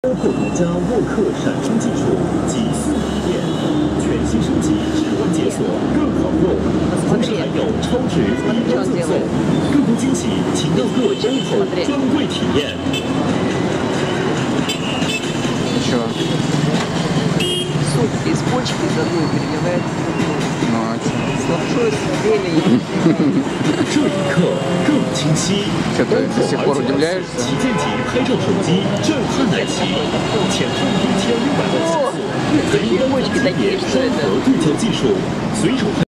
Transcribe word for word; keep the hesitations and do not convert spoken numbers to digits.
包括独家沃克闪充技术及四体验，全新升级指纹解锁更好用，同时还有超值一包赠送，更多惊喜请到各 O P P O 专柜体验。 Чего? Суп из почки из одной переливается в другую. Ну, а что? Лапшой с зеленью. 这一刻更清晰。 Что ты до сих пор удивляешься? 旗舰级拍照手机震撼来袭，前后一千六百万像素，采用单反级别综合对焦技术，随手拍。